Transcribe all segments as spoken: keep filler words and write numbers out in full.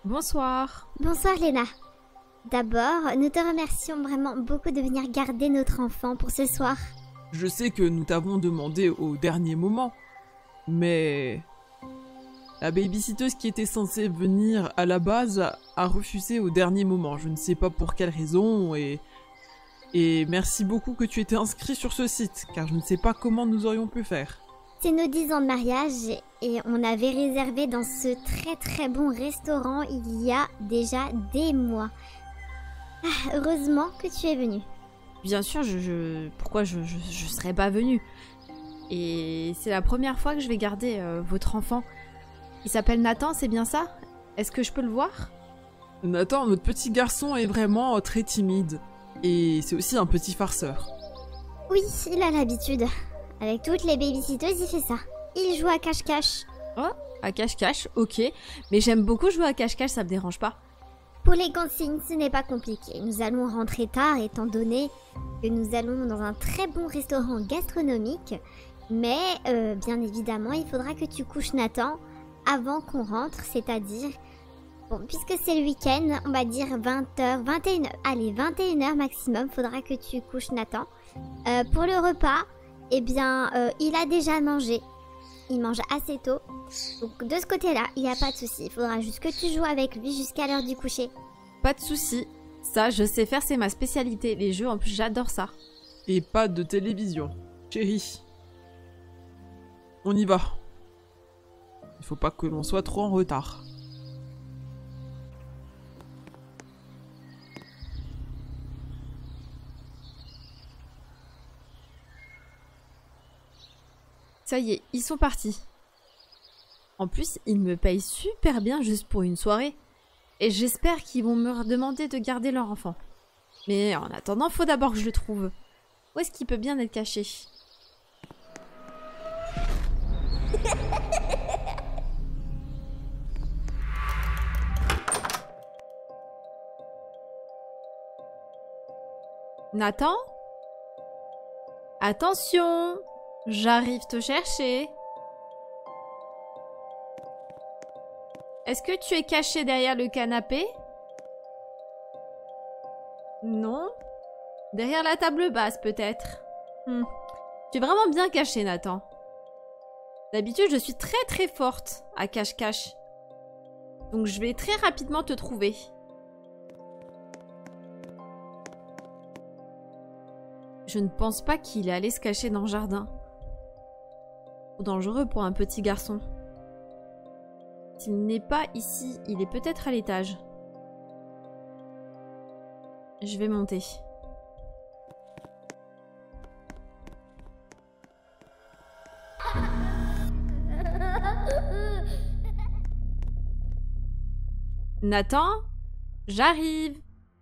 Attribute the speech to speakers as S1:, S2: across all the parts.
S1: Bonsoir.
S2: Bonsoir Léna. D'abord, nous te remercions vraiment beaucoup de venir garder notre enfant pour ce soir.
S3: Je sais que nous t'avons demandé au dernier moment, mais la babysitteuse qui était censée venir à la base a refusé au dernier moment. Je ne sais pas pour quelle raison et... Et merci beaucoup que tu étais inscrit sur ce site, car je ne sais pas comment nous aurions pu faire.
S2: C'est nos dix ans de mariage et on avait réservé dans ce très très bon restaurant il y a déjà des mois. Ah, heureusement que tu es venu.
S1: Bien sûr, je, je... pourquoi je, je, je serais pas venue? Et c'est la première fois que je vais garder euh, votre enfant. Il s'appelle Nathan, c'est bien ça? Est-ce que je peux le voir?
S3: Nathan, notre petit garçon est vraiment très timide. Et c'est aussi un petit farceur.
S2: Oui, il a l'habitude. Avec toutes les babysitteuses, il fait ça. Il joue à cache-cache.
S1: Oh, à cache-cache, ok. Mais j'aime beaucoup jouer à cache-cache, ça me dérange pas.
S2: Pour les consignes, ce n'est pas compliqué. Nous allons rentrer tard étant donné que nous allons dans un très bon restaurant gastronomique. Mais, euh, bien évidemment, il faudra que tu couches Nathan avant qu'on rentre, c'est-à-dire... Bon, puisque c'est le week-end, on va dire vingt heures, vingt et une heures. Allez, vingt et une heures maximum, faudra que tu couches Nathan. Euh, pour le repas, eh bien, euh, il a déjà mangé. Il mange assez tôt. Donc de ce côté-là, il n'y a pas de souci. Il faudra juste que tu joues avec lui jusqu'à l'heure du coucher.
S1: Pas de souci. Ça, je sais faire, c'est ma spécialité. Les jeux, en plus, j'adore ça.
S3: Et pas de télévision. Chérie. On y va. Il faut pas que l'on soit trop en retard.
S1: Ça y est, ils sont partis. En plus, ils me payent super bien juste pour une soirée. Et j'espère qu'ils vont me demander de garder leur enfant. Mais en attendant, faut d'abord que je le trouve. Où est-ce qu'il peut bien être caché? Nathan? Attention! J'arrive te chercher. Est-ce que tu es caché derrière le canapé? Non? Derrière la table basse, peut-être. Hmm. Tu es vraiment bien caché, Nathan. D'habitude, je suis très très forte à cache-cache. Donc je vais très rapidement te trouver. Je ne pense pas qu'il est allé se cacher dans le jardin. Trop dangereux pour un petit garçon. S'il n'est pas ici, il est peut-être à l'étage. Je vais monter. Nathan, j'arrive.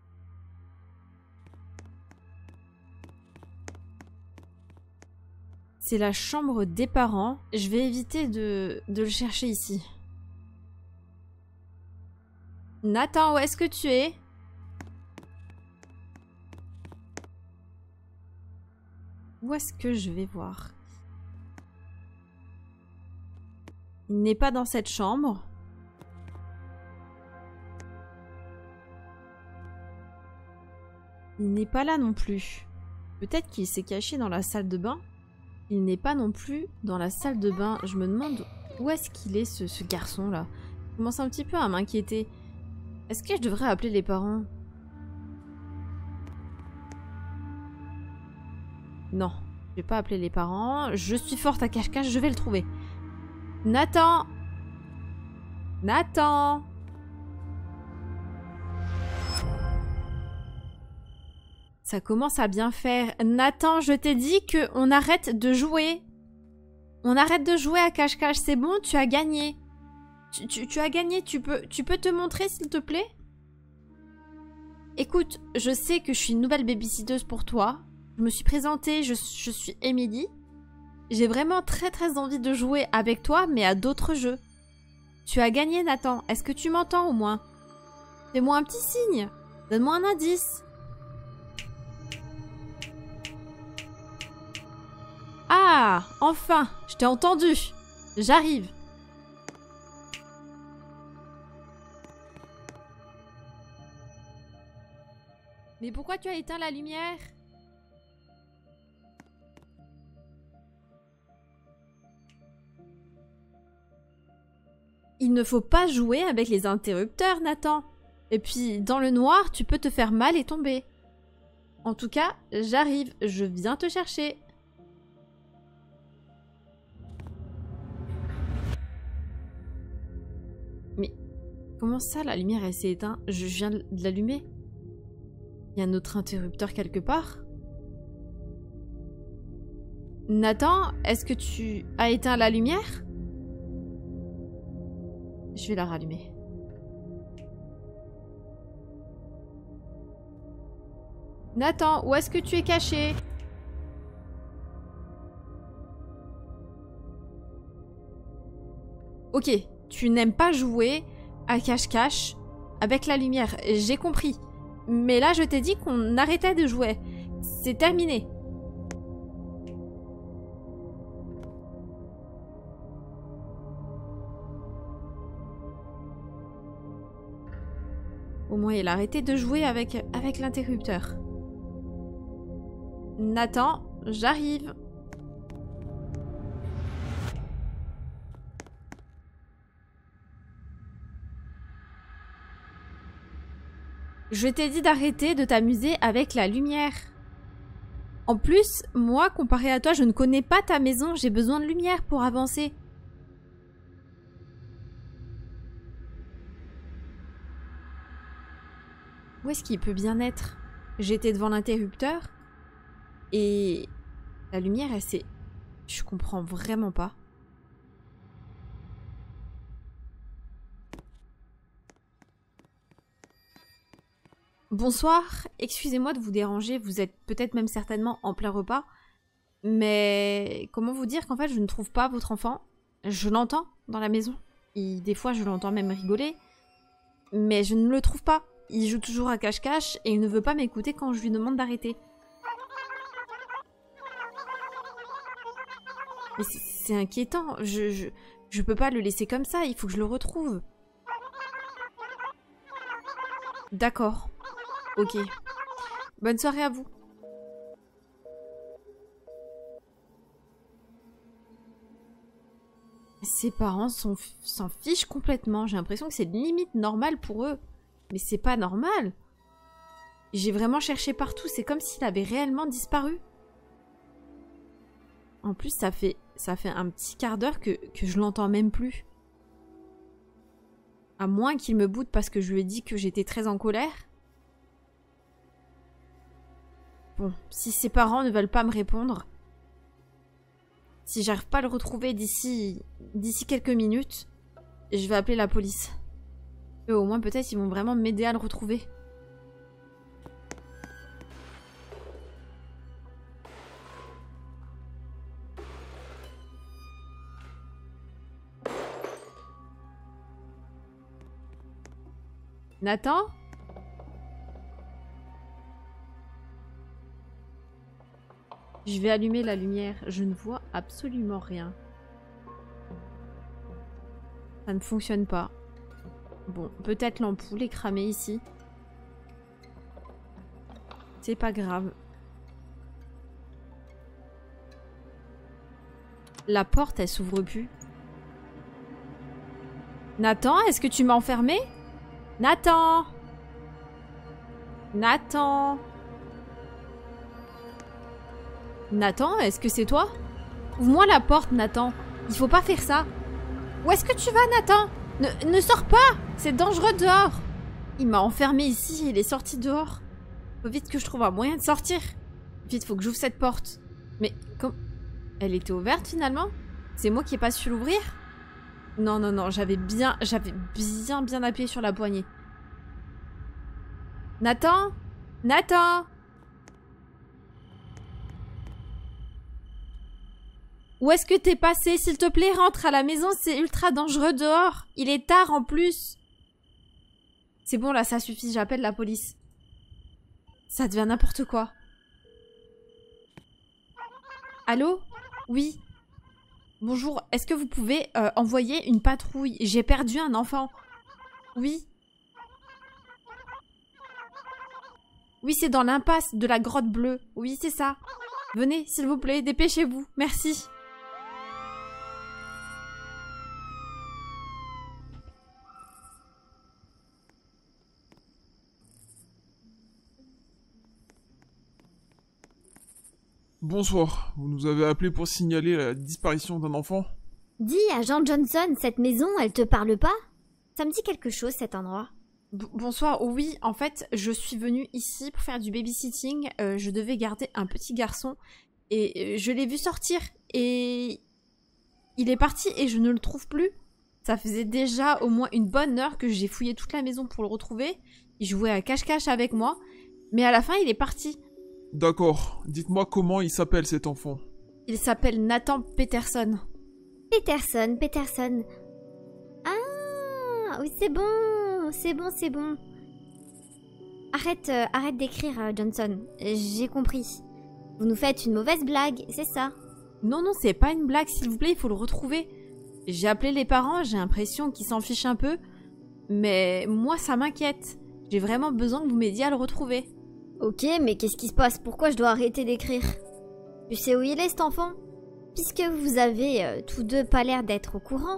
S1: C'est la chambre des parents. Je vais éviter de, de le chercher ici. Nathan, où est-ce que tu es? Où est-ce que je vais voir? Il n'est pas dans cette chambre. Il n'est pas là non plus. Peut-être qu'il s'est caché dans la salle de bain. Il n'est pas non plus dans la salle de bain. Je me demande où est-ce qu'il est, ce, ce garçon-là. Je commence un petit peu à m'inquiéter. Est-ce que je devrais appeler les parents? Non, je vais pas appeler les parents. Je suis forte à cache-cache, je vais le trouver. Nathan! Nathan! Ça commence à bien faire. Nathan, je t'ai dit qu'on arrête de jouer. On arrête de jouer à cache-cache, c'est bon, tu as gagné. Tu, tu, tu as gagné, tu peux, tu peux te montrer s'il te plaît? Écoute, je sais que je suis une nouvelle babysitteuse pour toi. Je me suis présentée, je, je suis Émilie. J'ai vraiment très très envie de jouer avec toi, mais à d'autres jeux. Tu as gagné, Nathan. Est-ce que tu m'entends au moins? Fais-moi un petit signe. Donne-moi un indice. Ah, enfin, je t'ai entendu. J'arrive. Mais pourquoi tu as éteint la lumière? Il ne faut pas jouer avec les interrupteurs, Nathan. Et puis, dans le noir, tu peux te faire mal et tomber. En tout cas, j'arrive, je viens te chercher. Mais comment ça, la lumière, elle s'est éteinte? Je viens de l'allumer. Il y a un autre interrupteur quelque part. Nathan, est-ce que tu as éteint la lumière? Je vais la rallumer. Nathan, où est-ce que tu es caché? Ok, tu n'aimes pas jouer à cache-cache avec la lumière, j'ai compris. Mais là, je t'ai dit qu'on arrêtait de jouer. C'est terminé. Au moins, il a arrêté de jouer avec, avec l'interrupteur. Nathan, j'arrive. Je t'ai dit d'arrêter de t'amuser avec la lumière. En plus, moi, comparé à toi, je ne connais pas ta maison. J'ai besoin de lumière pour avancer. Où est-ce qu'il peut bien être? J'étais devant l'interrupteur et la lumière, elle s'est... Je comprends vraiment pas. Bonsoir, excusez-moi de vous déranger, vous êtes peut-être même certainement en plein repas, mais comment vous dire qu'en fait je ne trouve pas votre enfant? Je l'entends dans la maison, et des fois je l'entends même rigoler, mais je ne le trouve pas. Il joue toujours à cache-cache et il ne veut pas m'écouter quand je lui demande d'arrêter. Mais c'est inquiétant, je, je, je peux pas le laisser comme ça, il faut que je le retrouve. D'accord. Ok. Bonne soirée à vous. Ses parents s'en fichent complètement. J'ai l'impression que c'est limite normal pour eux. Mais c'est pas normal. J'ai vraiment cherché partout. C'est comme s'il avait réellement disparu. En plus, ça fait, ça fait un petit quart d'heure que, que je l'entends même plus. À moins qu'il me boude parce que je lui ai dit que j'étais très en colère. Bon, si ses parents ne veulent pas me répondre, si j'arrive pas à le retrouver d'ici d'ici quelques minutes, je vais appeler la police. Et au moins peut-être ils vont vraiment m'aider à le retrouver. Nathan ? Je vais allumer la lumière. Je ne vois absolument rien. Ça ne fonctionne pas. Bon, peut-être l'ampoule est cramée ici. C'est pas grave. La porte, elle s'ouvre plus. Nathan, est-ce que tu m'as enfermé? Nathan! Nathan! Nathan, est-ce que c'est toi? Ouvre-moi la porte, Nathan. Il faut pas faire ça. Où est-ce que tu vas, Nathan? Ne, ne sors pas! C'est dangereux dehors! Il m'a enfermé ici, il est sorti dehors. Faut vite que je trouve un moyen de sortir. Vite, faut que j'ouvre cette porte. Mais, comme... Elle était ouverte, finalement? C'est moi qui ai pas su l'ouvrir? Non, non, non, j'avais bien... J'avais bien, bien appuyé sur la poignée. Nathan? Nathan? Où est-ce que t'es passé? S'il te plaît, rentre à la maison, c'est ultra dangereux dehors. Il est tard en plus. C'est bon, là, ça suffit, j'appelle la police. Ça devient n'importe quoi. Allô? Oui. Bonjour, est-ce que vous pouvez euh, envoyer une patrouille? J'ai perdu un enfant. Oui. Oui, c'est dans l'impasse de la grotte bleue. Oui, c'est ça. Venez, s'il vous plaît, dépêchez-vous. Merci.
S3: Bonsoir, vous nous avez appelé pour signaler la disparition d'un enfant?
S2: Dis, agent Johnson, cette maison, elle te parle pas? Ça me dit quelque chose, cet endroit.
S1: B- bonsoir, oui, en fait, je suis venue ici pour faire du babysitting. Euh, je devais garder un petit garçon et euh, je l'ai vu sortir et il est parti et je ne le trouve plus. Ça faisait déjà au moins une bonne heure que j'ai fouillé toute la maison pour le retrouver. Il jouait à cache-cache avec moi, mais à la fin, il est parti.
S3: D'accord, dites-moi comment il s'appelle cet enfant.
S1: Il s'appelle Nathan Peterson.
S2: Peterson, Peterson. Ah, oui, c'est bon, c'est bon, c'est bon. Arrête, euh, arrête d'écrire, euh, Johnson. J'ai compris. Vous nous faites une mauvaise blague, c'est ça?
S1: Non, non, c'est pas une blague, s'il vous plaît, il faut le retrouver. J'ai appelé les parents, j'ai l'impression qu'ils s'en fichent un peu. Mais moi, ça m'inquiète. J'ai vraiment besoin que vous m'aidiez à le retrouver.
S2: Ok, mais qu'est-ce qui se passe? Pourquoi je dois arrêter d'écrire? Tu sais où il est, cet enfant? Puisque vous avez euh, tous deux pas l'air d'être au courant.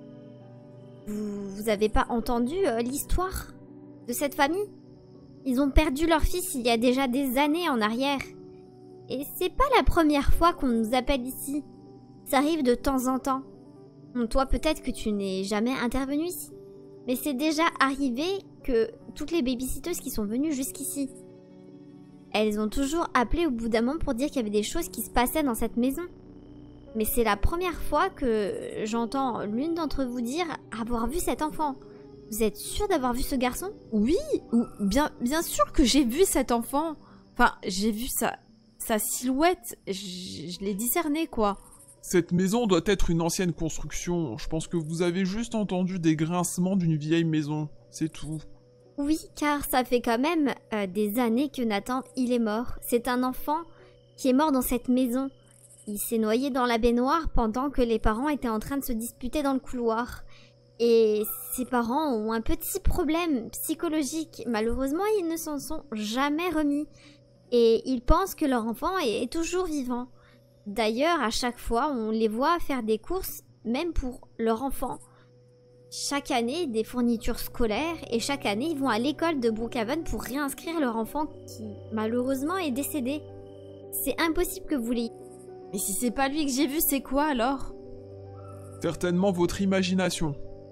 S2: Vous, vous avez pas entendu euh, l'histoire de cette famille? Ils ont perdu leur fils il y a déjà des années en arrière. Et c'est pas la première fois qu'on nous appelle ici. Ça arrive de temps en temps. Bon, toi, peut-être que tu n'es jamais intervenu ici. Mais c'est déjà arrivé que toutes les babysitteuses qui sont venues jusqu'ici, elles ont toujours appelé au bout d'un moment pour dire qu'il y avait des choses qui se passaient dans cette maison. Mais c'est la première fois que j'entends l'une d'entre vous dire avoir vu cet enfant. Vous êtes sûr d'avoir vu ce garçon?
S1: Oui, ou bien, bien sûr que j'ai vu cet enfant. Enfin, j'ai vu sa, sa silhouette, je, je l'ai discerné, quoi.
S3: Cette maison doit être une ancienne construction. Je pense que vous avez juste entendu des grincements d'une vieille maison. C'est tout.
S2: Oui, car ça fait quand même euh, des années que Nathan, il est mort. C'est un enfant qui est mort dans cette maison. Il s'est noyé dans la baignoire pendant que les parents étaient en train de se disputer dans le couloir. Et ses parents ont un petit problème psychologique. Malheureusement, ils ne s'en sont jamais remis. Et ils pensent que leur enfant est toujours vivant. D'ailleurs, à chaque fois, on les voit faire des courses, même pour leur enfant. Chaque année, des fournitures scolaires, et chaque année, ils vont à l'école de Brookhaven pour réinscrire leur enfant qui, malheureusement, est décédé. C'est impossible que vous l'ayez.
S1: Mais si c'est pas lui que j'ai vu, c'est quoi alors?
S3: Certainement votre imagination.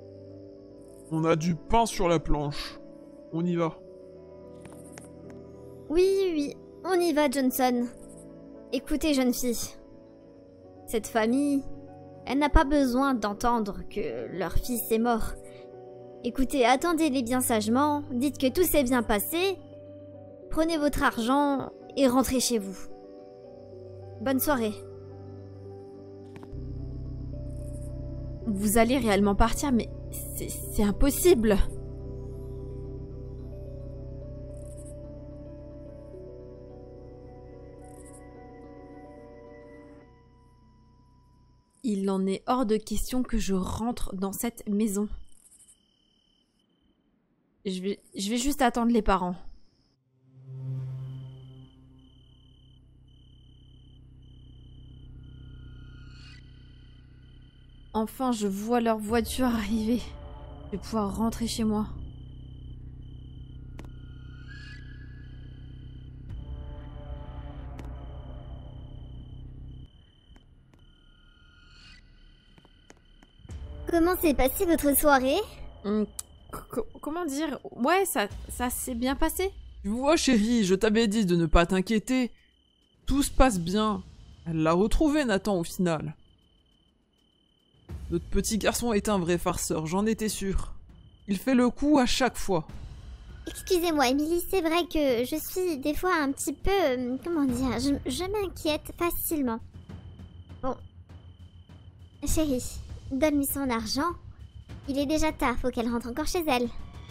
S3: On a du pain sur la planche. On y va.
S2: Oui, oui, on y va, Johnson. Écoutez, jeune fille. Cette famille, elle n'a pas besoin d'entendre que leur fils est mort. Écoutez, attendez-les bien sagement, dites que tout s'est bien passé, prenez votre argent et rentrez chez vous. Bonne soirée.
S1: Vous allez réellement partir, mais c'est c'est impossible. Il en est hors de question que je rentre dans cette maison. Je vais, je vais juste attendre les parents. Enfin, je vois leur voiture arriver. Je vais pouvoir rentrer chez moi.
S2: Comment s'est passée votre soirée?
S1: Hum, comment dire? Ouais, ça, ça s'est bien passé.
S3: Tu vois, chérie, je t'avais dit de ne pas t'inquiéter. Tout se passe bien. Elle l'a retrouvé, Nathan, au final. Notre petit garçon est un vrai farceur, j'en étais sûre. Il fait le coup à chaque fois.
S2: Excusez-moi, Emily, c'est vrai que je suis des fois un petit peu... euh, comment dire? Je, je m'inquiète facilement. Bon. Chérie, donne-lui son argent. Il est déjà tard, faut qu'elle rentre encore chez elle.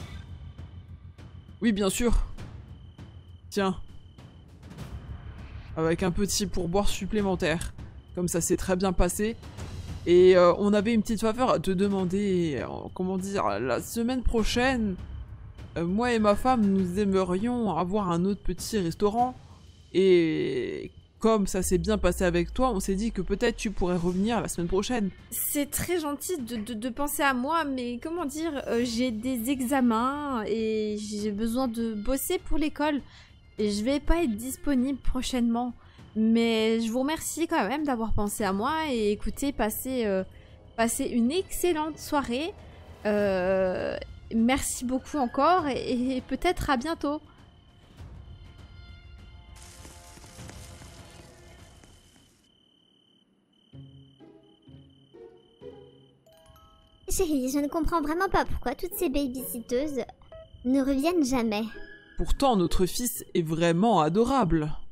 S3: Oui, bien sûr. Tiens. Avec un petit pourboire supplémentaire. Comme ça s'est très bien passé. Et euh, on avait une petite faveur à te demander, euh, comment dire, la semaine prochaine, euh, moi et ma femme, nous aimerions avoir un autre petit restaurant. Et comme ça s'est bien passé avec toi, on s'est dit que peut-être tu pourrais revenir la semaine prochaine.
S1: C'est très gentil de, de, de penser à moi, mais comment dire, euh, j'ai des examens et j'ai besoin de bosser pour l'école. Et je vais pas être disponible prochainement. Mais je vous remercie quand même d'avoir pensé à moi et écoutez, passez, euh, passez une excellente soirée. Euh, merci beaucoup encore et, et peut-être à bientôt.
S2: Chérie, je ne comprends vraiment pas pourquoi toutes ces babysitteuses ne reviennent jamais.
S3: Pourtant, notre fils est vraiment adorable.